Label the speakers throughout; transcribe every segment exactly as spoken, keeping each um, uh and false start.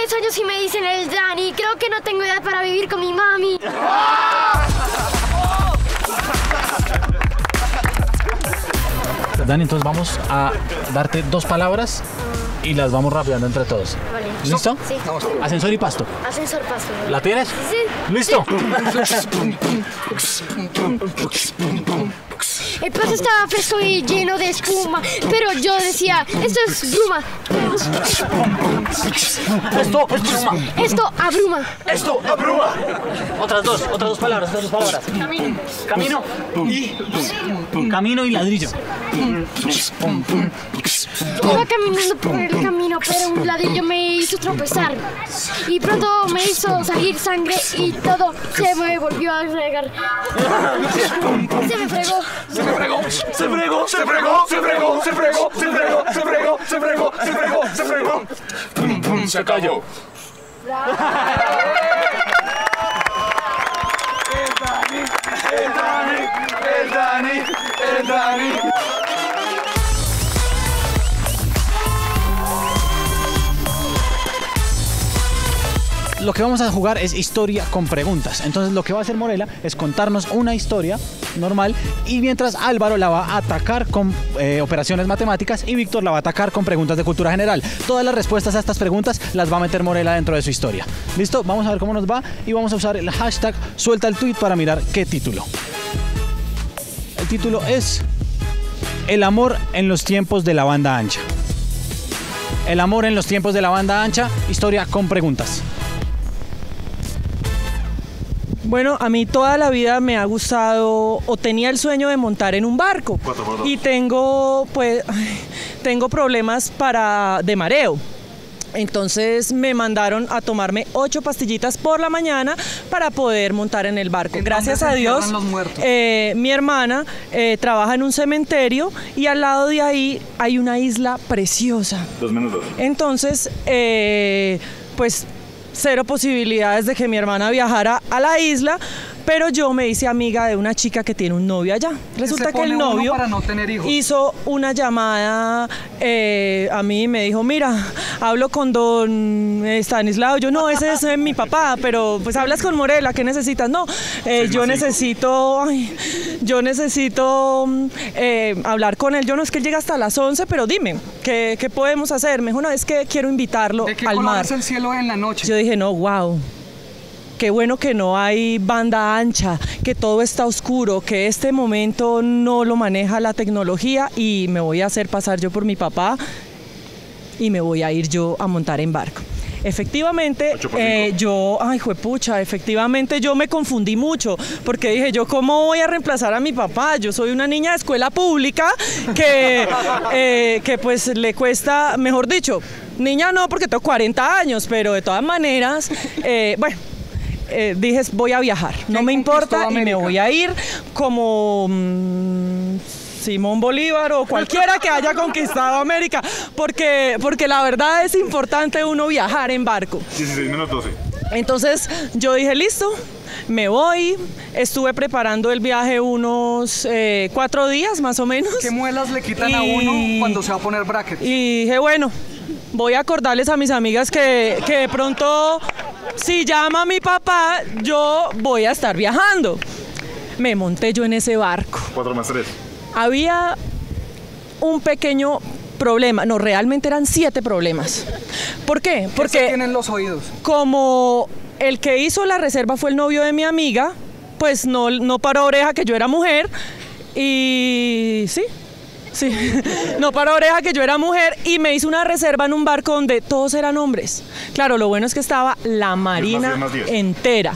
Speaker 1: diez años y me dicen el Dani. Creo que no tengo edad para vivir con mi mami.
Speaker 2: Dani, entonces vamos a darte dos palabras y las vamos rapeando entre todos.
Speaker 1: Vale.
Speaker 2: ¿Listo?
Speaker 1: Sí.
Speaker 2: Ascensor y pasto.
Speaker 1: Ascensor, pasto.
Speaker 2: ¿La tienes?
Speaker 1: Sí.
Speaker 2: ¿Listo?
Speaker 1: El pasto estaba fresco y lleno de espuma, pero yo decía, esto es bruma.
Speaker 2: Esto es bruma.
Speaker 1: Esto abruma.
Speaker 2: Esto abruma. Otras dos, otras dos palabras, otras dos palabras. Camino. Camino y camino y ladrillo.
Speaker 1: Iba caminando por el camino, pero un ladrillo me hizo tropezar. Y pronto me hizo salir sangre y todo se me volvió a regar. Se me fregó.
Speaker 3: Se fregó, se fregó, se fregó, se fregó, se fregó, se fregó, se fregó, se fregó, se fregó, se fregó. Pum, pum, se cayó. El Dani, el Dani, el Dani, el Dani.
Speaker 2: Lo que vamos a jugar es historia con preguntas. Entonces lo que va a hacer Morela es contarnos una historia normal y mientras Álvaro la va a atacar con eh, operaciones matemáticas y Víctor la va a atacar con preguntas de cultura general. Todas las respuestas a estas preguntas las va a meter Morela dentro de su historia. ¿Listo? Vamos a ver cómo nos va y vamos a usar el hashtag suelta el tweet para mirar qué título. El título es El amor en los tiempos de la banda ancha. El amor en los tiempos de la banda ancha, historia con preguntas.
Speaker 4: Bueno, a mí toda la vida me ha gustado o tenía el sueño de montar en un barco y tengo pues tengo problemas para de mareo. Entonces me mandaron a tomarme ocho pastillitas por la mañana para poder montar en el barco. Gracias a Dios, eh, mi hermana eh, trabaja en un cementerio y al lado de ahí hay una isla preciosa.
Speaker 3: Dos menos dos.
Speaker 4: Entonces, eh, pues cero posibilidades de que mi hermana viajara a la isla, pero yo me hice amiga de una chica que tiene un novio allá. Resulta que el novio
Speaker 5: para no tener hijos.
Speaker 4: hizo una llamada eh, a mí y me dijo, mira, hablo con don Estanislao. Yo, no, ese es eh, mi papá, pero pues hablas con Morela, ¿qué necesitas? No, eh, yo necesito, ay, yo necesito eh, hablar con él. Yo no, es que él llega hasta las once, pero dime, ¿qué, qué podemos hacer? Me dijo, no, es que quiero invitarlo
Speaker 5: ¿De qué
Speaker 4: al
Speaker 5: color
Speaker 4: mar.
Speaker 5: es el cielo en la noche?
Speaker 4: Yo dije, no, wow. Qué bueno que no hay banda ancha, que todo está oscuro, que este momento no lo maneja la tecnología y me voy a hacer pasar yo por mi papá y me voy a ir yo a montar en barco. Efectivamente, eh, yo, ay, juepucha, efectivamente yo me confundí mucho, porque dije, yo cómo voy a reemplazar a mi papá, yo soy una niña de escuela pública que, eh, que pues le cuesta, mejor dicho, niña no porque tengo cuarenta años, pero de todas maneras, eh, bueno, eh, dije, voy a viajar, no me importa y me voy a ir como mmm, Simón Bolívar o cualquiera que haya conquistado América, porque, porque la verdad es importante uno viajar en barco.
Speaker 3: dieciséis menos doce.
Speaker 4: Entonces yo dije, listo, me voy, estuve preparando el viaje unos eh, cuatro días más o menos.
Speaker 5: ¿Qué muelas le quitan
Speaker 4: y,
Speaker 5: a uno cuando se va a poner bracket?
Speaker 4: Y dije, bueno, voy a acordarles a mis amigas que, que de pronto, si llama a mi papá, yo voy a estar viajando. Me monté yo en ese barco.
Speaker 3: cuatro más tres.
Speaker 4: Había un pequeño problema, no, realmente eran siete problemas. ¿Por qué? Porque
Speaker 5: ¿Qué tienen los oídos?
Speaker 4: Como el que hizo la reserva fue el novio de mi amiga, pues no, no paró oreja que yo era mujer y sí, sí, no paró oreja que yo era mujer y me hizo una reserva en un barco donde todos eran hombres. Claro, lo bueno es que estaba la marina entera.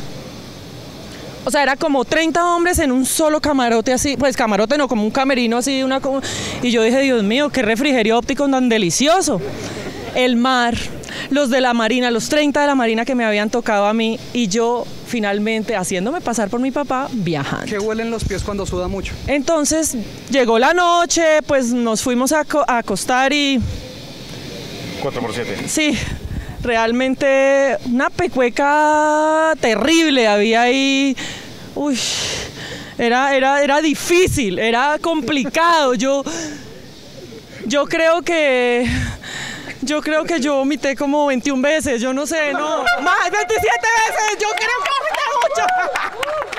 Speaker 4: O sea, era como treinta hombres en un solo camarote así, pues camarote no, como un camerino así, una como... y yo dije, Dios mío, qué refrigerio óptico tan delicioso. El mar, los de la marina, los treinta de la marina que me habían tocado a mí y yo finalmente haciéndome pasar por mi papá viajando.
Speaker 5: ¿Qué huelen los pies cuando suda mucho?
Speaker 4: Entonces llegó la noche, pues nos fuimos a, a acostar y...
Speaker 3: cuatro por siete.
Speaker 4: Sí. Realmente una pecueca terrible había ahí, uy, era, era, era difícil, era complicado, yo, yo creo que, Yo creo que yo vomité como veintiuna veces, yo no sé, no. Más, veintisiete veces, yo creo que vomité mucho.